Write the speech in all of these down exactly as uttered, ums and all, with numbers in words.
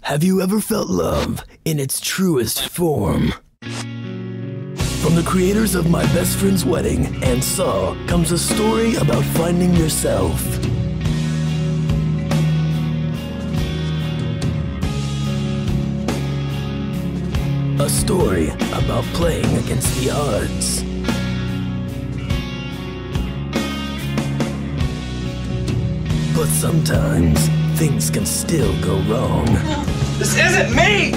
Have you ever felt love in its truest form? From the creators of My Best Friend's Wedding and Saw comes a story about finding yourself. A story about playing against the odds. But sometimes, things can still go wrong. This isn't me!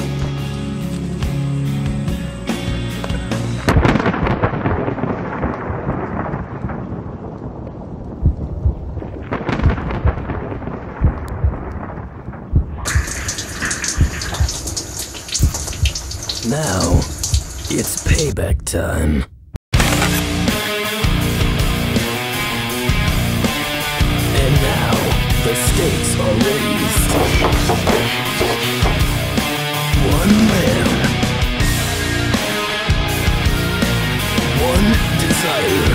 Now, it's payback time. And now, the stakes are raised. One man. One desire.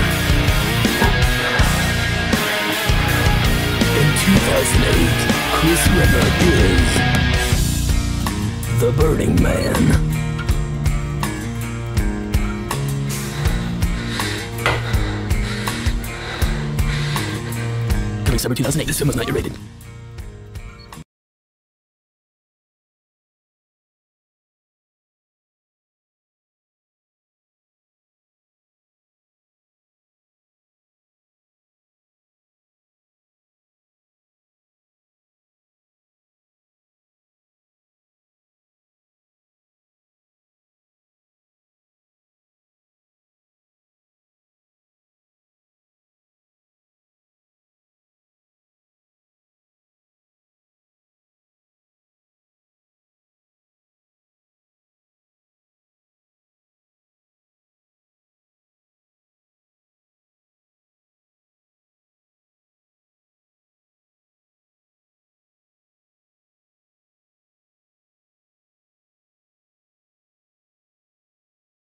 In two thousand eight, Chris Rebel is the Burning Man. Coming summer two thousand eight, this film was not yet rated.